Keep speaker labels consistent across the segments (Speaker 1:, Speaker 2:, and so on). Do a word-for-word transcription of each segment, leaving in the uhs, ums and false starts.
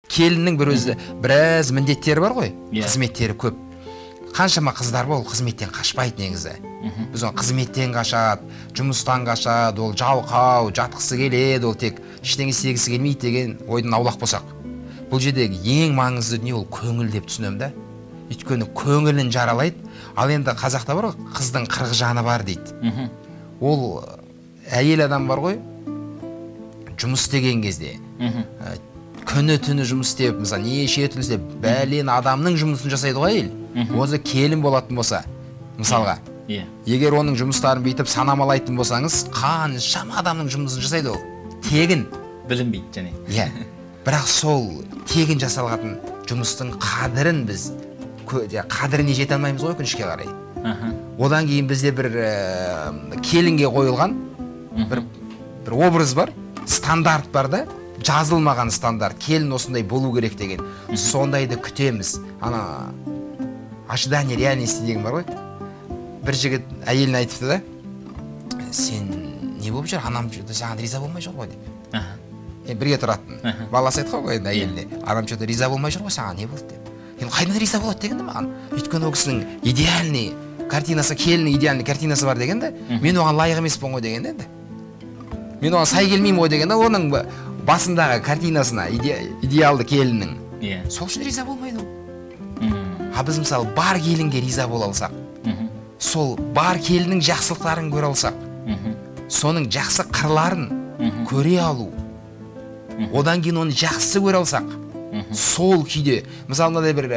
Speaker 1: келіннің бір өзі біраз міндеттері бар ғой, қызметтері көп. Қаншама қыздар бол қызметтен қашпайды негізі. Біз оны қызметтен қашады, жұмыстан қашады, ол жалқау, жатқысы келеді, ол тек ештеңе істегісі келмейді деген ойдан аулақ болсақ. Бұл жердегі ең маңызды дүние ол көңіл деп түсінемін да. Өйткені көңілін жаралайды. Ал енді қазақта бар ғой, қыздың қырық жаны бар дейді. Ол әйел адам бар ғой, жұмыс істеген кезде, күні түні жұмыс істеп, мысалы, неше түрлі істеп, бәлен адамның жұмысын жасайды ғой әйел. Өзі келін болатын болса, мысалға, егер оның жұмыстарын бүйтіп санамалайтын болсаңыз, қаншама адамның жұмысын жасайды ол. Тегін.
Speaker 2: Білінбейді және.
Speaker 1: Иә. Бірақ сол тегін жасалған жұмыстың қадірін біз, қадіріне жете алмаймыз ғой өкінішке қарай. Одан кейін бізде бір келінге қойылған бір образ бар, стандарт бар да, жазылмаған стандарт, келін осындай болу керек деген. Сондайды күтеміз. Ана ожидание реальности деген бар ғой. Бір жігіт әйеліне айтыпты да, сен не болып жүр, анам саған риза болмай жүр ғой деп. Бірге тұратын. Баласы айтқан ғой енді әйеліне, анам что-то риза болмай жүр ғой, саған не болды деп. Енді қайдан риза болады дегенде маған. Өйткені ол кісінің идеальный картинасы, келіннің идеальный картинасы бар дегенде, мен оған лайық емеспін ғой дегенде енді. Мен оған сай келмеймін ғой дегенде, оның басындағы картинасына, идеалды келіннің. Сол үшін риза болмайды ол. А біз мысалы бар келінге риза бола алсақ, сол бар келіннің жақсылықтарын көре алсақ, соның жақсы қырларын көре алу, одан кейін оны жақсы көре алсақ, сол күйде, мысалы мынадай бір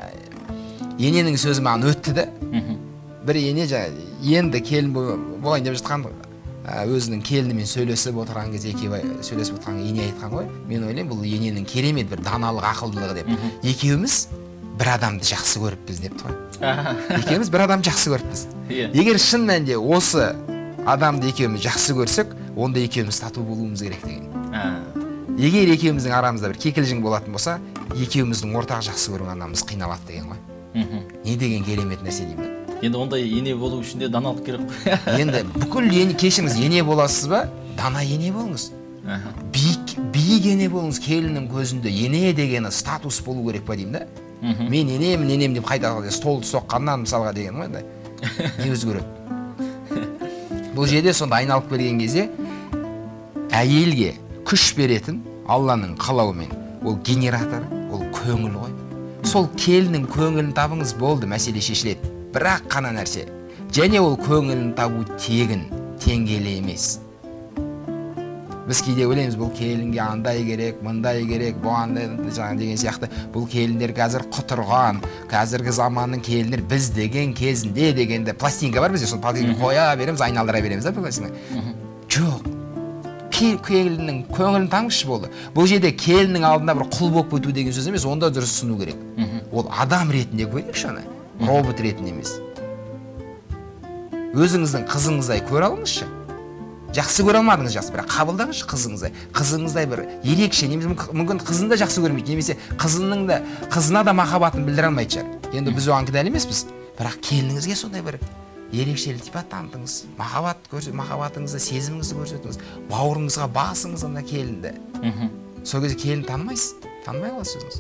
Speaker 1: ененің сөзі маған өтті де, бір ене енді келін болайын деп жатқан өзінің келінімен сөйлесіп отырған кезде, екеуі сөйлесіп отырған ене айтқан ғой, мен ойлаймын, бұл ененің керемет бір даналық, ақылдылығы деп. Екеуміз бір адамды жақсы көріппіз депті ғой. Екеуміз бір адамды жақсы көріппіз. Егер шын мәнінде осы адамды екеуміз жақсы көрсек, онда екеуміз тату болуымыз керек деген. Егер екеуміздің арамызда бір кекілжің болатын болса, екеуміздің ортақ жақсы көрген адамымыз қиналады деген ғой. Не деген керемет нәрсе деймін.
Speaker 2: Енді ондай ене болу үшін де даналық керек қой.
Speaker 1: Енді бүкіл кешіңіз ене боласыз ба, дана ене болыңыз. Биік ене болыңыз, келіннің көзінде ене дегені статус болу керек па деймін да. Мен енемін, енем деп қайта столды соққаннан мысалға деген ғой енді. Не өзгереді? Бұл жерде сонда айналып келген кезде әйелге күш беретін Алланың қалауымен ол генератор, ол көңіл ғой. Сол келіннің көңілін табыңыз, болды, мәселе шешіледі. Бірақ қана нәрсе. Және ол көңілін табу тегін, теңгелі емес. Біз кейде ойлаймыз, бұл келінге андай керек, мындай керек, бұған деген сияқты. Бұл келіндер қазір құтырған, қазіргі заманның келіндер біз деген кезінде дегенде пластинка бар бізде, сол пластинка қоя береміз, айналдыра береміз да пластинка. Жоқ. Келіннің көңілін табыңызшы болды. Бұл жерде келіннің алдында бір құл болып өту деген сөз емес, онда дұрыс түсіну керек. Ол адам ретінде көрейікші оны, робот ретінде емес. Өзіңіздің қызыңыздай көре алыңызшы. Жақсы көре алмадыңыз жақсы, бірақ қабылдаңызшы қызыңыздай. Қызыңыздай бір ерекше, немесе мүмкін қызын да жақсы көрмейді, немесе қызының да қызына да махаббатын білдіре алмайды шығар. Енді біз оған кінәлі емеспіз, бірақ келініңізге сондай бір ерекшелік сипат танытыңыз, махаббат көрсетіңіз, махаббатыңызды, сезіміңізді көрсетіңіз, бауырыңызға басыңыз ана келінді. Сол кезде келін танымайсыз, танымай қаласыз өзіңіз.